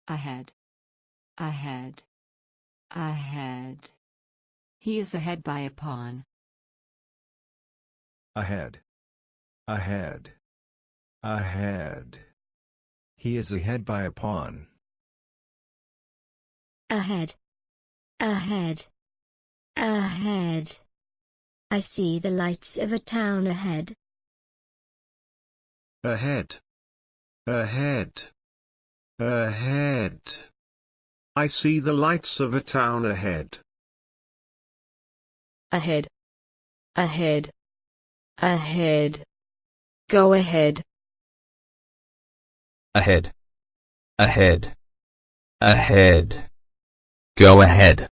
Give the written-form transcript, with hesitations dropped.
Ahead. Ahead. Ahead. He is ahead by a pawn. Ahead. Ahead. Ahead. He is ahead by a pawn. Ahead. Ahead. Ahead. I see the lights of a town ahead. Ahead. Ahead. Ahead. I see the lights of a town ahead. Ahead. Ahead. Ahead. Go ahead. Ahead. Ahead. Ahead. Go ahead.